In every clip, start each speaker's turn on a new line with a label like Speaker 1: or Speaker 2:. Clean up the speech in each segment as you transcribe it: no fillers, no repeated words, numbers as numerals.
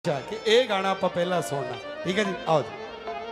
Speaker 1: कि ये गाना आप पहला सुनना ठीक है जी आओ जी।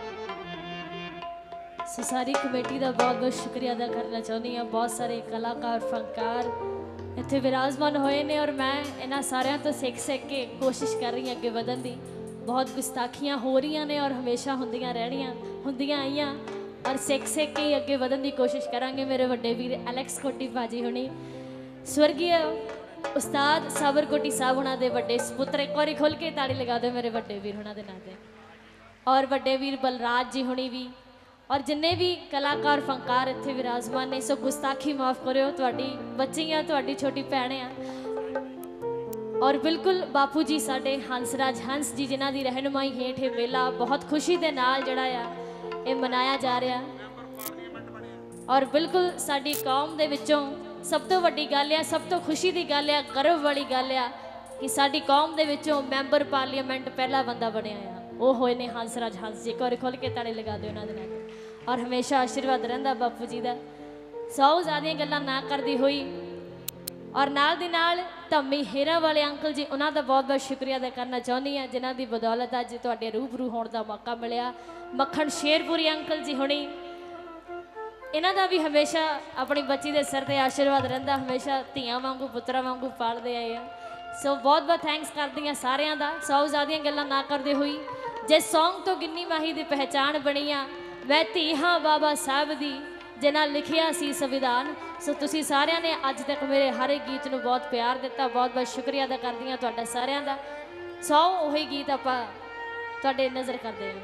Speaker 2: सो सारी कमेटी का बहुत बहुत शुक्रिया अदा करना चाहती हाँ। बहुत सारे कलाकार फनकार इतने विराजमान होए ने और मैं इन्होंने सारिਆਂ तो सीख के कोशिश कर रही हूँ अगे ਵਧਣ ਦੀ। बहुत गुस्ताखियां हो रही ने और हमेशा होंदियां रहनियां होंदियां आईयां और सीख के ही अगे ਵਧਣ ਦੀ कोशिश करांगे। मेरे वड्डे वीर एलेक्स कोटी भाजी हुणी स्वर्गीय उस्ताद साबर कोटी साहब हुणां दे वड्डे सपुत्र एक बारी खुल के ताड़ी लगा दो मेरे वड्डे वीर हुणां दे नां ते और वड्डे वीर बलराज जी हुणी भी और जिन्ने भी कलाकार फनकार इत्थे विराजमान ने। सो गुस्ताखी माफ़ करो तुहाडी बच्ची आ तुहाडी छोटी भैन आ और बिल्कुल बापू जी साडे हंसराज हंस जी जिन्हां दी रहनुमाई हेठ ये मेला बहुत खुशी दे नाल जिहड़ा आ ये मनाया जा रहा और बिल्कुल साडी कौम दे विचों सब तो वड्डी गल आ सब तो खुशी की गल आ गर्व वाली गल आ कि साडी कौम दे विचों मैंबर पार्लीमेंट पहला बंदा बनिया आ वो होए ने हंसराज हंस जी। एक बार खोल के ताड़े लगा दो उन्होंने नाल और हमेशा आशीर्वाद रहिंदा बापू जी का। 100 ज़्यादा गल्लां ना करदी हुई और नाल दी नाल धम्मी हेरा वाले अंकल जी उन्हों का बहुत बहुत शुक्रिया अदा करना चाहती हाँ जिन्हों की बदौलत अज तुहाडे रूबरू होने का मौका मिलिया। मक्खण शेरपुरी अंकल जी हुणी इन्हों का भी हमेशा अपनी बच्ची के सिर पर आशीर्वाद रहिंदा हमेशा धियां वांगू पुत्रा वांगू पालते आए हैं। सो बहुत बहुत थैंक्स करती हाँ सारिਆਂ का। 100 ज़्यादा गल्लां ना करते हुई जिस सॉन्ग तो गिन्नी माही की पहचान बनी आ मैं धी हाँ बाबा साहब दी जिन्हें लिखिया सी संविधान। सो तुसी सारिਆਂ ने अज तक मेरे हर एक गीत में बहुत प्यार दिता बहुत बहुत शुक्रिया अदा करती हाँ तुहाडा सारिਆਂ का। 100 उही गीत आपां तुहाडे नज़र करते हैं।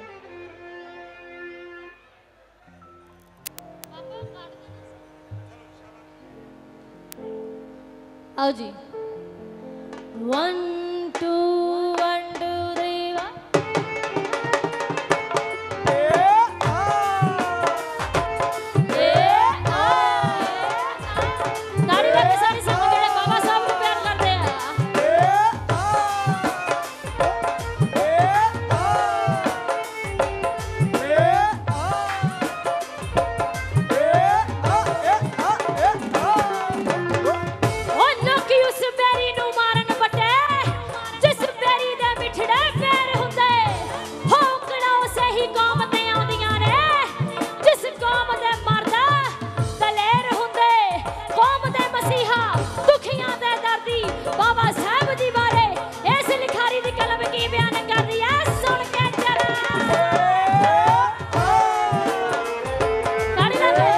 Speaker 2: आओ जी 1 2 1 2 3 ताड़ी लगे सारी संग जेड़े बाबा साहब को प्यार करते हैं। ओ लोकी उस बैरी नू मारन बटे जिस बैरी दे मिठड़े पैर हुंदे होकड़ा उसे ही कौम ते आउंदियां ने जिस कौम दे मरदा दलेर हुंदे कौम दे मसीहा दुखियां दे दर्दी बाबा साहब जी बारे इस लिखारी दी कलम की बयान कर रही है सुन के जरा ताड़ी लगे।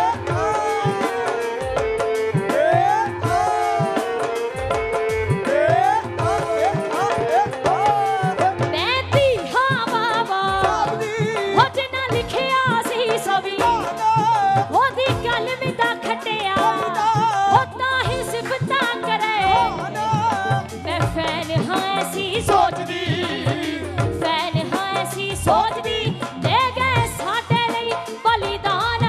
Speaker 2: मैं धी हाँ बाबा हो जिन्ना लिखिया सी संविधान ओदी गल में दा खटिया ओ ताही सिफतां करे मैं फैन हाँ ऐसी सोचदी फैन हाँ ऐसी सोचदी दे गए साडे लई बलिदान।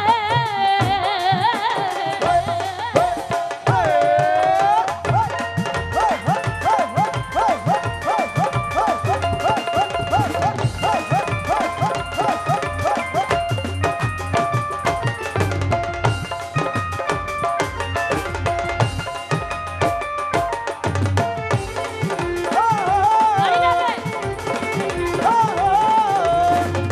Speaker 2: ताड़ी लगे।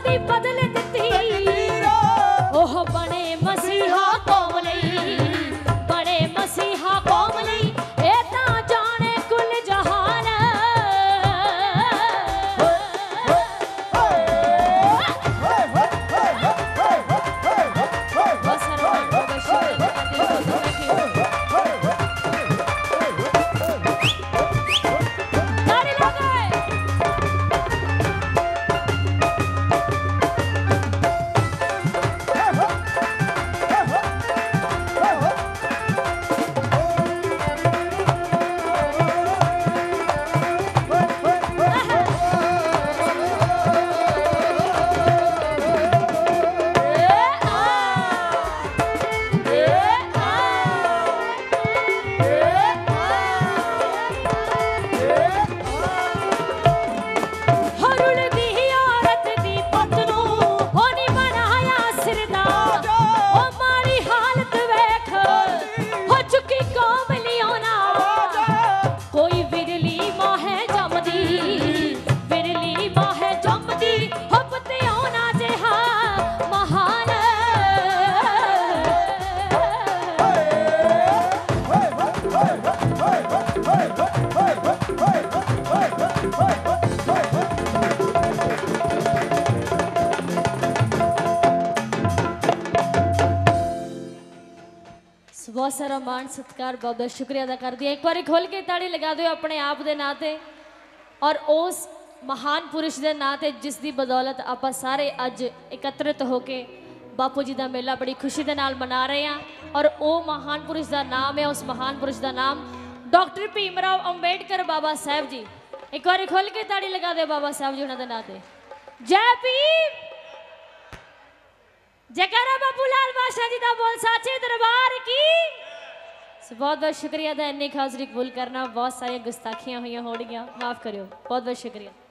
Speaker 2: जिंदगी बदल दिती ओह बने मसीहा कौम लई बने मसीहा कौम लई ए तां जाने कुल जहान बस सरमान को बशूर ताड़ी लगे बहुत सारा मान सत्कार बहुत बहुत शुक्रिया अदा कर दिया एक बार खोल के ताड़ी लगा दो अपने आप दे नाते और उस महान पुरुष दे नाते जिसकी बदौलत आप सारे अज एकत्रित होके बापू जी का मेला बड़ी खुशी के नाल मना रहे हैं और वो महान पुरुष का नाम है उस महान पुरुष का नाम डॉक्टर भीमराव अंबेडकर बाबा साहब जी एक बार खोल के ताड़ी लगा दो बाबा साहब जी उन्होंने नाते जय भीम जयकारा बाबू लाल बादशाह जी का बोल साचे दरबार की बहुत बहुत शुक्रिया था इन्नी हाजरी कबूल करना बहुत सारी गुस्ताखियां हुई होड़ियां माफ करियो बहुत बहुत शुक्रिया।